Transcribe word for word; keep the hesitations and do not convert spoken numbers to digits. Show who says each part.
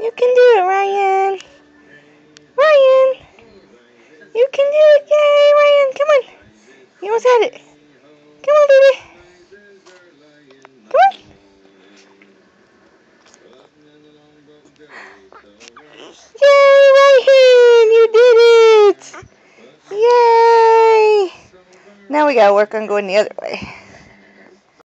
Speaker 1: You can do it, Ryan. Ryan. You can do it. Yay, Ryan. Come on. You almost had it. Come on, baby. Come on. Yay, Ryan. You did it. Yay. Now we gotta work on going the other way.